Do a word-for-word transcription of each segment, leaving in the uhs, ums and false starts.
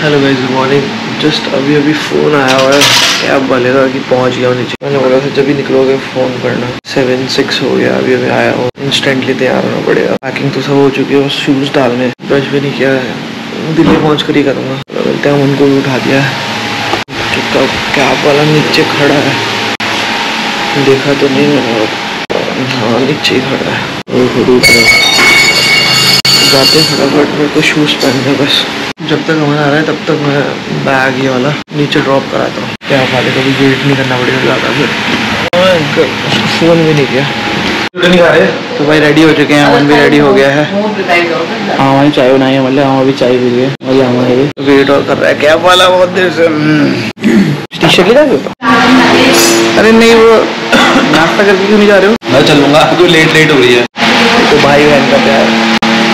Hello guys, good morning. Just अभी अभी phone आया हुआ है कैब वाले का कि पहुंच गया नीचे। मैंने बोला था जब भी निकलोगे फ़ोन करना। सेवन सिक्स हो गया, अभी अभी आया हो, इंस्टेंटली तैयार होना पड़ेगा। पैकिंग तो सब हो चुकी है, बस शूज़ डालने। ब्रश भी नहीं किया है, दिल्ली पहुँच कर ही करूँगा। बोलते हैं उनको भी उठा दिया है। तो कैब वाला नीचे खड़ा है, देखा तो नहीं मैंने। हाँ, नीचे ही खड़ा है। जाते फटाफट मेरे को शूज़ पहनने बस। जब तक हमारा आ रहा है तब तक मैं बैग ये वाला नीचे ड्रॉप कराता हूँ। क्या वाले को भी वेट नहीं करना पड़ेगा ज़्यादा। फिर फ़ोन भी नहीं किया नहीं आ रहे तो भाई रेडी हो चुके हैं। अमन भी रेडी हो गया है। हाँ, हमारी चाय बनाई है, मतलब हम अभी चाय पी लिए और हमारे वेट और कर रहा है कैब वाला बहुत देर से। टी शर्ट ले जाओ। अरे नहीं, वो नाश्ता करके क्यों नहीं जा रहे हो? मैं चलूँगा, तो लेट लेट हो रही है। तो भाई बहन का प्यार।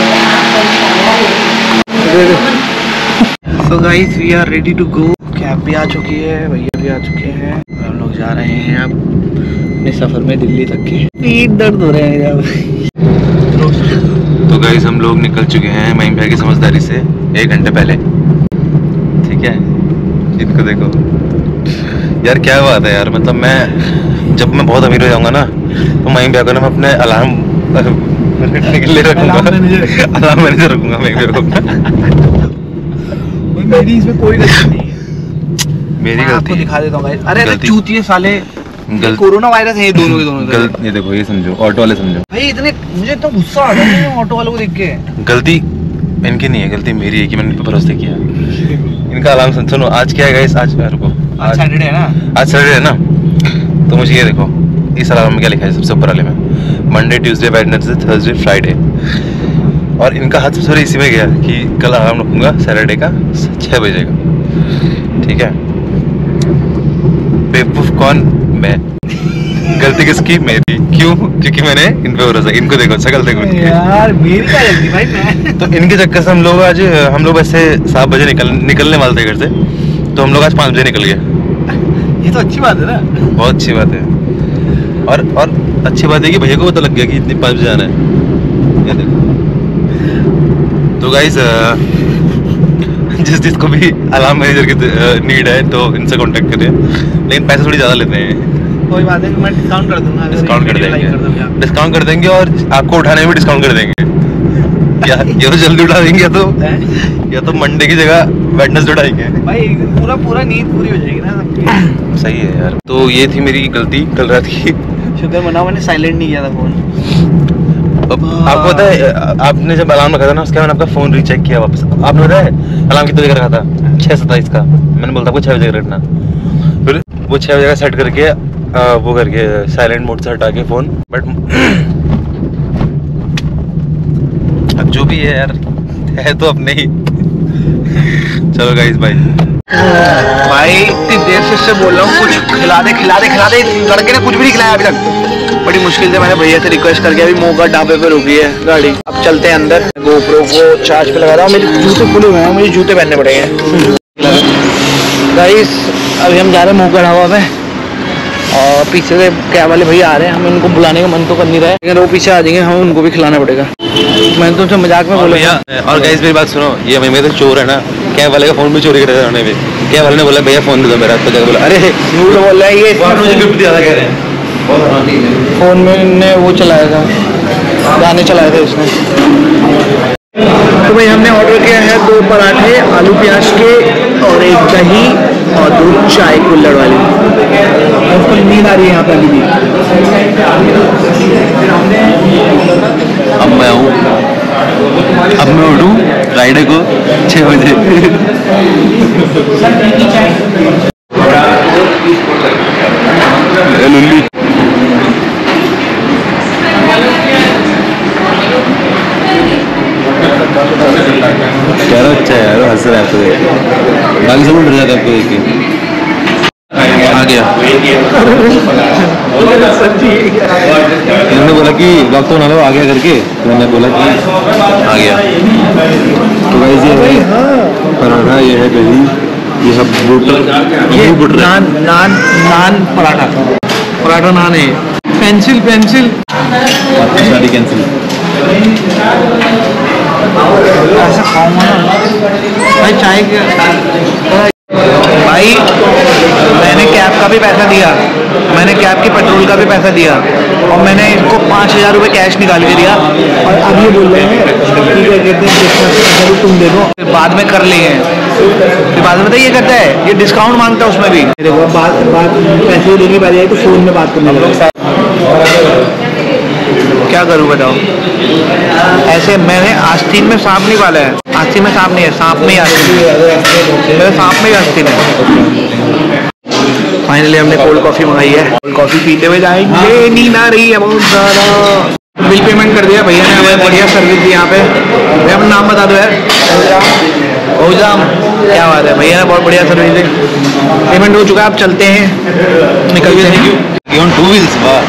So guys, we are ready to go। Cab भी आ चुकी है, भैया भी आ चुके हैं। हम लोग जा रहे हैं अब अपने सफर में दिल्ली तक के। पीठ दर्द हो रहे हैं अब। तो गाइस, हम लोग निकल चुके हैं महीम भाई की समझदारी से एक घंटे पहले। ठीक है, इनको देखो यार, क्या बात है यार। मतलब मैं जब मैं बहुत अमीर हो जाऊंगा ना, तो महीम भाई को ना मैं अपने अलार्म निकले रखूंगा, अलार्म मैनेजर रखूंगा महीम भाई को। मेरी इसमें कोई गलती नहीं है। मेरी गलती आपको दिखा देता हूँ। अरे अरे चूतिए साले, कोरोना वायरस है ये दोनों के दोनों। गलती ये देखो, ये समझो, ऑटो वाले समझो भाई। इतने मुझे इतना गुस्सा आ रहा है ऑटो वालों को देख के। गलती इनकी नहीं है, गलती मेरी है कि मैंने इन पर भरोसा किया। इनका अलार्म सुन सुनो। आज क्या है गाइस? आज रुको, आज सैटरडे है ना। आज सैटरडे है ना, तो मुझे ये देखो, इस अलार्म में क्या लिखा है सबसे ऊपर वाले में? Monday, Tuesday, Wednesday, Thursday, Friday. और इनका हाथ सबसे इसी में गया कि कल अलार्म रखूंगा सैटरडे का छः बजे का। ठीक है, बेवकूफ कौन? मैं। गलती किसकी? मेरी। क्यों? क्योंकि मैंने इन पे भरोसा। इनको देखो, शकल देखो यार, मेरी क्या गलती भाई? मैं तो इनके चक्कर से हम लोग आज हम लोग ऐसे सात बजे निकल निकलने वाले थे घर से, तो हम लोग आज पाँच बजे निकल गए। ये तो अच्छी बात है ना। बहुत अच्छी बात है। और और अच्छी बात है कि भैया को पता लग गया कि इतनी पाँच बजे जाना है। ये देखो। तो गाइस, जिस जिसको भी अलार्म मैनेजर की नीड है तो इनसे कांटेक्ट करें, लेकिन पैसे थोड़ी ज़्यादा लेते हैं। कोई बात है, मैं डिस्काउंट कर दूंगा। डिस्काउंट कर देंगे, डिस्काउंट कर देंगे और आपको उठाने में भी डिस्काउंट कर देंगे। या या तो जल्दी उठा देंगे, या तो या तो मंडे की जगह वेडनेसडे उठाएंगे। भाई पूरा पूरा नींद पूरी हो जाएगी ना। सही है यार। तो ये थी मेरी गलती कल रात की। शुक्र मनाओ मैंने साइलेंट नहीं किया था फोन। अब आपको पता है, आपने जब अलार्म रखा था ना, उसके बाद मैंने आपका फोन रीचेक किया वापस। आपने पता है अलार्म कितने बजे का रखा था? छः सत्ताईस का। मैंने बोलता आपको छः बजे का रखना, फिर वो छः बजे का सेट करके आ, वो करके साइलेंट मोड से हटा के फ़ोन। बट अब जो भी है यार, है तो अपने ही। चलो गाइस, बाय। भाई इतनी देर से इससे बोल रहा हूँ कुछ खिला दे खिला दे खिला दे। लड़के ने कुछ भी नहीं खिलाया अभी तक। बड़ी मुश्किल से मैंने भैया से रिक्वेस्ट करके अभी मोगा ढाबे पे रुकी है गाड़ी। अब चलते हैं अंदर। गोप्रो को चार्ज पे लगा रहा हूँ। मेरे जूते खुले हुए हैं, मुझे जूते पहनने पड़ेंगे। गाइस, अभी हम जा रहे हैं मोगा ढाबा पे और पीछे से कैब वाले भैया आ रहे हैं। हम उनको बुलाने का मन तो कर नहीं रहा है, लेकिन वो पीछे आ जाएंगे, हमें उनको भी खिलाना पड़ेगा। मैंने तो उनसे मजाक में बोला। भैया, और गाइस मेरी बात सुनो, ये मैं तो चोर है ना, कैब वाले का फोन भी चोरी करते उन्होंने भी। कैब वाले ने बोला भैया फोन दे दो मेरा, तो बोला अरे झूठ बोल रहा है ये। गिफ्ट ज़्यादा कह रहे हैं। फोन में ने वो चलाया था, गाने चलाए थे उसने। तो भाई हमने ऑर्डर किया है दो पराठे आलू प्याज के और एक दही और दो चाय कुल्हड़ वाली। उसको नींद आ रही है यहाँ पर अभी भी। अब मैं आऊँ, अब मैं उठूँ फ्राइडे को छः बजे। लुल्ली क्या अच्छा है यार, हंस रहा है आपको देख के। बाकी सब डर जाता है आपको देख के। आ गया। इन्होंने बोला कि वक्त होना लो आ गया करके, तो मैंने बोला कि आ गया। तो गाइस ये है पराठा, ये है दही, ये है बटर, ये बटर नान नान नान पराठा पराठा नान है। पेंसिल पेंसिल शादी कैंसिल। ऐसा खाऊंगा ना भाई, चाय के भाई मैंने कैब का भी पैसा दिया, मैंने कैब की पेट्रोल का भी पैसा दिया, और मैंने इनको पाँच हज़ार रुपये कैश निकाल के दिया, और अब ये बोल रहे हैं कि क्या कहते हैं तुम दे दो, फिर बाद में कर लेंगे। फिर बाद में बताइए ये करता है, ये डिस्काउंट मांगता है उसमें भी। देखो बात बात पैसे देने की बारी आई तो फ़ोन में बात करने लोग, क्या करूँ बताओ। ऐसे मैंने आस्तीन में सांप नहीं पाला है, आस्तीन में सांप नहीं है, सांप में ही आस्तीन है, मेरे सांप में ही आस्तीन है। फाइनली हमने कोल्ड कॉफ़ी मंगाई है, कोल्ड कॉफ़ी पीते हुए जाएंगे, नींद आ रही है बहुत ज़्यादा। बिल पेमेंट कर दिया भैया ने, हमें बढ़िया सर्विस दी यहाँ पे। भैया अपना नाम बता दो यार। ओजाम, क्या बात है, भैया ने बहुत बढ़िया सर्विस दी। पेमेंट हो चुका है, अब चलते हैं, निकल के। Thank you. On two wheels वाह।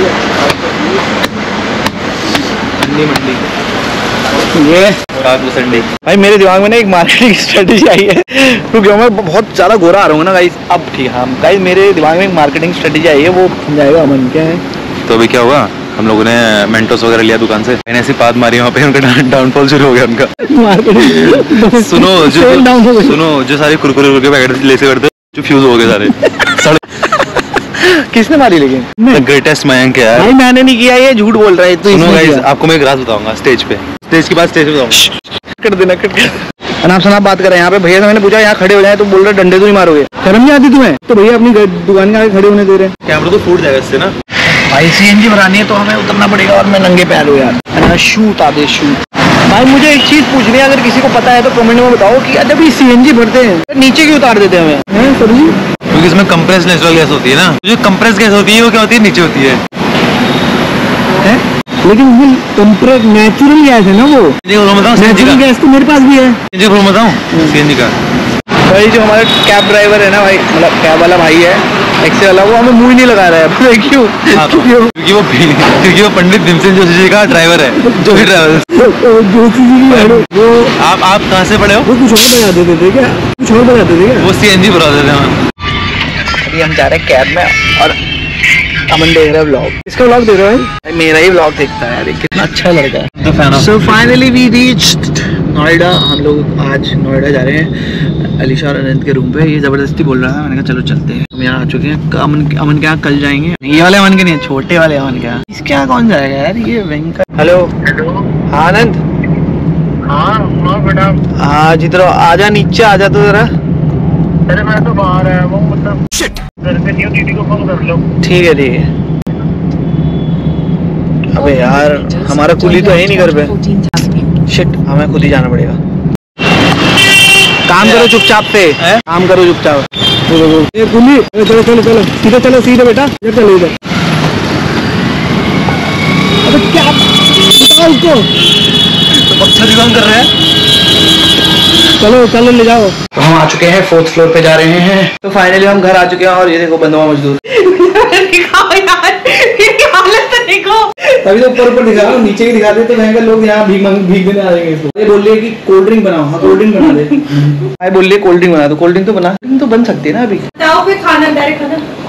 मंडी मंडी ये संडे भाई मेरे दिमाग में ना एक मार्केटिंग स्ट्रेटेजी आई है, क्योंकि मैं बहुत ज़्यादा गोरा आ रहा हूँ ना गाइस। अब ठीक है गाइस, मेरे दिमाग में एक मार्केटिंग स्ट्रेटेजी आई है, वो समझाएगा अमन क्या है। तो अभी क्या हुआ, हम लोगों ने मेंटोस वगैरह लिया दुकान से, मैंने ऐसी बात मारी वहाँ पे, उनका डाउनफॉल शुरू हो गया उनका। मार्केटिंग सुनो जो सुनो जो सारे कुरकुरे के पैकेट ले से करते जो फ्यूज हो गए सारे। किसने मारी लेकिन? ग्रेटेस्ट मयंक है यार। भाई मैंने नहीं किया, ये झूठ बोल रहा है। तो सुनो गाइस, आपको मैं एक राज बताऊंगा स्टेज पे, स्टेज की बात स्टेज पे बताऊंगा। कर देना कट कर। अनाप शनाप बात कर रहे हैं यहाँ पे। भैया से मैंने पूछा यहाँ खड़े हो जाए तो बोल रहे डंडे तो नहीं मारोगे, शर्म नहीं आती तुम्हें? तो भैया अपनी दुकान के आगे खड़े होने दे रहे हैं। कैमरा तो फूट जाएगा इससे ना। भाई सीएनजी भरानी है तो हमें उतरना पड़ेगा, और मैं नंगे पैर हूँ यार। शूट आदे शूट। भाई मुझे एक चीज पूछनी है, अगर किसी को पता है तो कमेंट में बताओ कि जब ये सीएनजी भरते हैं तो नीचे क्यों उतार देते हैं हमें? सर जी क्योंकि इसमें कंप्रेस नेचुरल गैस होती है ना, जो कंप्रेस गैस होती है वो क्या होती है, नीचे होती है, है? लेकिन वो कंप्रेस नेचुरल गैस है ना, वो नेचुरल गैस तो मेरे पास भी है। बताऊँ सीएनजी का भाई जो हमारा कैब ड्राइवर है ना भाई, मतलब कैब वाला भाई है एक्से वाला, वो हमें मुंह ही नहीं लगा रहा है। क्यों? क्योंकि वो क्योंकि वो पंडित भीमसेन जोशी जी का ड्राइवर है, जो भी ड्राइवर जोशी जी वो। आप आप कहाँ से पढ़े हो? वो कुछ और बजा देते थे क्या? कुछ और बजा देते क्या? वो सीएनजी भरा देते हैं। अभी हम जा रहे हैं कैब में, और अमन देख रहा है व्लॉग। इसका व्लॉग देख रहा है भाई? मेरा ही व्लॉग देखता है यार, कितना अच्छा लड़का है। So finally we reached Noida. हम लोग आज नोएडा जा रहे हैं अलीशा और अनंत के रूम पे। ये जबरदस्ती बोल रहा है, मैंने कहा चलो चलते हैं। हम यहाँ आ चुके हैं। अमन अमन के यहाँ कल जाएंगे। ये वाले अमन के नहीं, छोटे वाले अमन के यहाँ। इसके यहाँ कौन जाएगा यार, ये वेंकट। हेलो हेलो हाँ अनंत। हाँ बेटा। हाँ जिधर आजा, नीचे आजा तो जरा। अरे मैं तो बाहर आया हूँ, मतलब घर पे नहीं हूँ, दीदी को फोन कर लो। ठीक है ठीक है। अबे यार हमारा कुली तो है ही नहीं घर पे। शिट, हमें खुद ही जाना पड़ेगा। काम करो चुपचाप से, काम करो चुपचाप। कुली चलो चलो चलो सीधे चलो, सीधे बेटा इधर चलो इधर। अबे क्या बताओ उसको, तो अच्छा काम कर रहे हैं। चलो चलो ले जाओ। तो हम आ चुके हैं, फोर्थ फ्लोर पे जा रहे हैं। तो फाइनली हम घर आ चुके हैं, और ये देखो बंधुआ मजदूर। तभी तो ऊपर ऊपर दिखा रहा हूँ, नीचे भी दिखा दे तो कहेंगे लोग यहाँ भीख भीख देने आ जाएंगे इसको। ये बोल रही है कि कोल्ड ड्रिंक बनाओ। हाँ कोल्ड ड्रिंक बना दे। भाई बोल रही है कोल्ड ड्रिंक बना दो। कोल्ड ड्रिंक तो बना, ड्रिंक तो बन सकती है ना अभी। जाओ फिर खाना डायरेक्ट खाना।